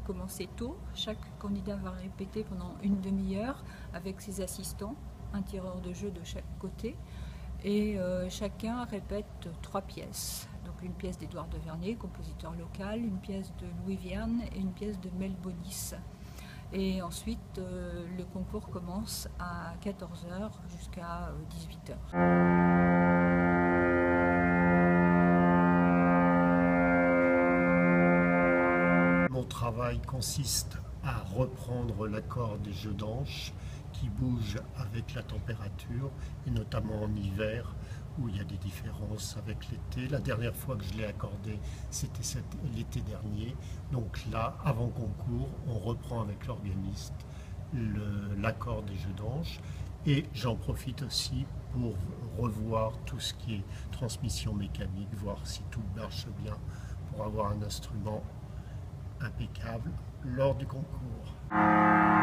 commencer tôt. Chaque candidat va répéter pendant une demi-heure avec ses assistants, un tireur de jeu de chaque côté. Et chacun répète 3 pièces. Donc une pièce d'Édouard de Vernet, compositeur local, une pièce de Louis Vierne et une pièce de Mel Bonis. Et ensuite, le concours commence à 14h jusqu'à 18h. Mon travail consiste à reprendre l'accord des jeux d'anches qui bougent avec la température, et notamment en hiver où il y a des différences avec l'été. La dernière fois que je l'ai accordé, c'était l'été dernier. Donc là, avant concours, on reprend avec l'organiste l'accord des jeux d'anches. Et j'en profite aussi pour revoir tout ce qui est transmission mécanique, voir si tout marche bien pour avoir un instrument impeccable lors du concours.